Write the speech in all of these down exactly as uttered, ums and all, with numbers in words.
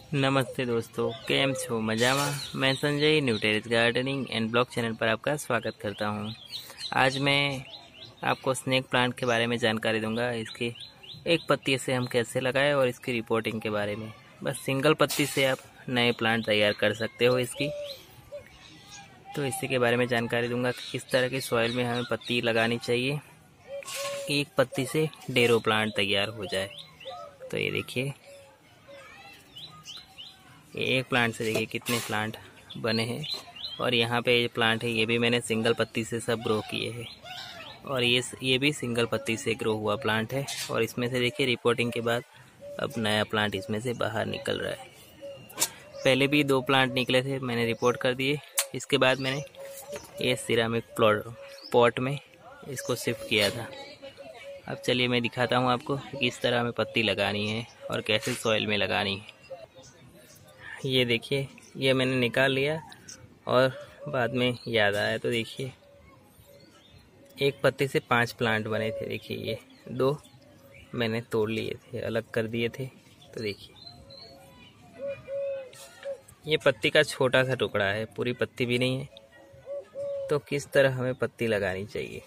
नमस्ते दोस्तों, केम छो मजामा। मैं Sanjay new terrace gardening and blog channel पर आपका स्वागत करता हूं। आज मैं आपको स्नेक प्लांट के बारे में जानकारी दूंगा। इसकी एक पत्ती से हम कैसे लगाएं और इसकी रिपोर्टिंग के बारे में। बस सिंगल पत्ती से आप नए प्लांट तैयार कर सकते हो इसकी। तो इसी के बारे में जानकारी दूंगा कि किस तरह की सॉइल में हमें पत्ती लगानी चाहिए कि एक पत्ती से ढेरों प्लांट तैयार हो जाए। तो ये देखिए, एक प्लांट से देखिए कितने प्लांट बने हैं। और यहाँ पे ये प्लांट है, ये भी मैंने सिंगल पत्ती से सब ग्रो किए हैं। और ये ये भी सिंगल पत्ती से ग्रो हुआ प्लांट है। और इसमें से देखिए रिपोर्टिंग के बाद अब नया प्लांट इसमें से बाहर निकल रहा है। पहले भी दो प्लांट निकले थे, मैंने रिपोर्ट कर दिए। इसके बाद मैंने ये सिरामिक प्लॉट पॉट में इसको शिफ्ट किया था। अब चलिए मैं दिखाता हूँ आपको कि किस तरह हमें पत्ती लगानी है और कैसे सॉइल में लगानी है। ये देखिए, ये मैंने निकाल लिया और बाद में याद आया तो देखिए एक पत्ती से पांच प्लांट बने थे। देखिए ये दो मैंने तोड़ लिए थे, अलग कर दिए थे। तो देखिए ये पत्ती का छोटा सा टुकड़ा है, पूरी पत्ती भी नहीं है। तो किस तरह हमें पत्ती लगानी चाहिए।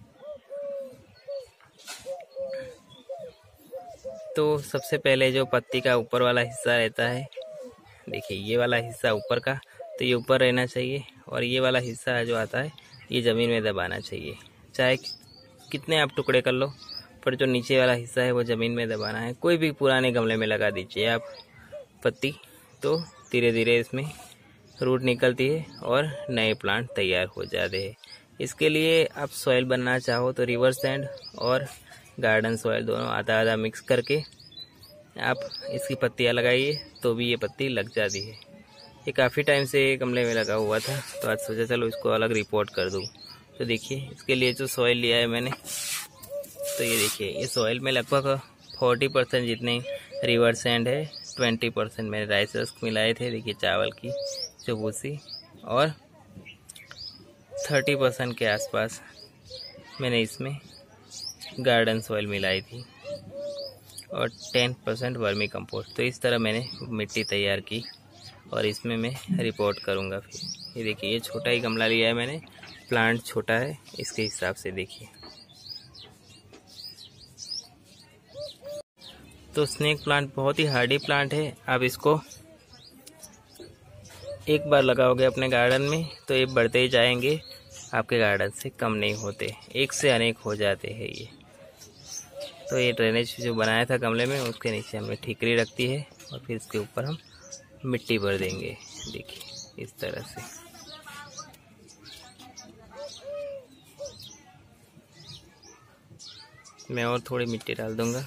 तो सबसे पहले जो पत्ती का ऊपर वाला हिस्सा रहता है, देखिए ये वाला हिस्सा ऊपर का, तो ये ऊपर रहना चाहिए। और ये वाला हिस्सा जो आता है ये ज़मीन में दबाना चाहिए। चाहे कितने आप टुकड़े कर लो, पर जो नीचे वाला हिस्सा है वो ज़मीन में दबाना है। कोई भी पुराने गमले में लगा दीजिए आप पत्ती, तो धीरे धीरे इसमें रूट निकलती है और नए प्लांट तैयार हो जाते हैं। इसके लिए आप सॉइल बनना चाहो तो रिवर सैंड और गार्डन सॉइल दोनों आधा आधा मिक्स करके आप इसकी पत्तियां लगाइए, तो भी ये पत्ती लग जाती है। ये काफ़ी टाइम से गमले में लगा हुआ था, तो आज सोचा चलो इसको अलग रिपोर्ट कर दूँ। तो देखिए इसके लिए जो सॉइल लिया है मैंने, तो ये देखिए ये सॉइल में लगभग चालीस परसेंट जितने रिवर सैंड है, बीस परसेंट मैंने राइस रस्क मिलाए थे। देखिए चावल की जो भूसी, और तीस परसेंट के आसपास मैंने इसमें गार्डन सॉइल मिलाई थी और दस परसेंट वर्मी कंपोस्ट। तो इस तरह मैंने मिट्टी तैयार की और इसमें मैं रिपोर्ट करूँगा फिर। ये देखिए ये छोटा ही गमला लिया है मैंने, प्लांट छोटा है इसके हिसाब से। देखिए तो स्नेक प्लांट बहुत ही हार्डी प्लांट है। आप इसको एक बार लगाओगे अपने गार्डन में तो ये बढ़ते ही जाएंगे, आपके गार्डन से कम नहीं होते, एक से अनेक हो जाते हैं ये। तो ये ड्रेनेज जो बनाया था गमले में, उसके नीचे हमें ठीकरी रखती है और फिर इसके ऊपर हम मिट्टी भर देंगे। देखिए इस तरह से। मैं और थोड़ी मिट्टी डाल दूंगा।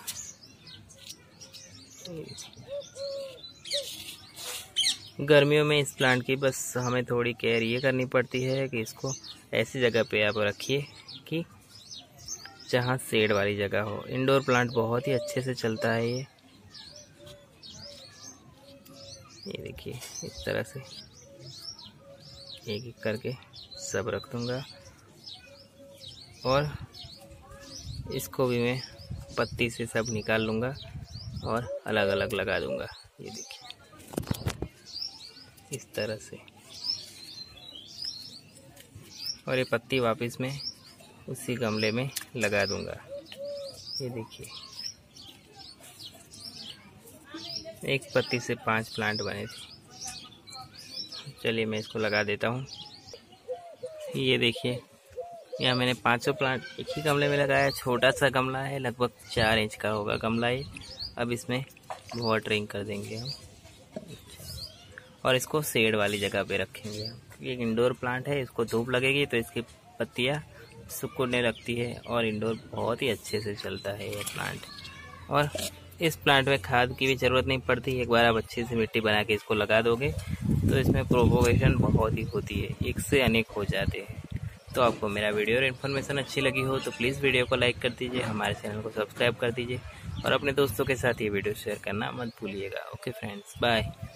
गर्मियों में इस प्लांट की बस हमें थोड़ी केयर ये करनी पड़ती है कि इसको ऐसी जगह पे आप रखिए कि जहाँ शेड वाली जगह हो। इंडोर प्लांट बहुत ही अच्छे से चलता है ये। ये देखिए इस तरह से एक एक करके सब रख दूंगा और इसको भी मैं पत्ती से सब निकाल लूँगा और अलग अलग लगा दूंगा। ये देखिए इस तरह से। और ये पत्ती वापस में उसी गमले में लगा दूंगा। ये देखिए एक पत्ती से पांच प्लांट बने थे। चलिए मैं इसको लगा देता हूँ। ये देखिए यहाँ मैंने पांचों प्लांट एक ही गमले में लगाया। छोटा सा गमला है, लगभग चार इंच का होगा गमला ये। अब इसमें वाटरिंग कर देंगे हम और इसको शेड वाली जगह पे रखेंगे हम। ये इंडोर प्लांट है, इसको धूप लगेगी तो इसकी पत्तियाँ सुकड़ने लगती है और इंडोर बहुत ही अच्छे से चलता है ये प्लांट। और इस प्लांट में खाद की भी ज़रूरत नहीं पड़ती। एक बार आप अच्छे से मिट्टी बना के इसको लगा दोगे तो इसमें प्रोपोगेशन बहुत ही होती है, एक से अनेक हो जाते हैं। तो आपको मेरा वीडियो और इन्फॉर्मेशन अच्छी लगी हो तो प्लीज़ वीडियो को लाइक कर दीजिए, हमारे चैनल को सब्सक्राइब कर दीजिए और अपने दोस्तों के साथ ये वीडियो शेयर करना मत भूलिएगा। Okay friends, bye.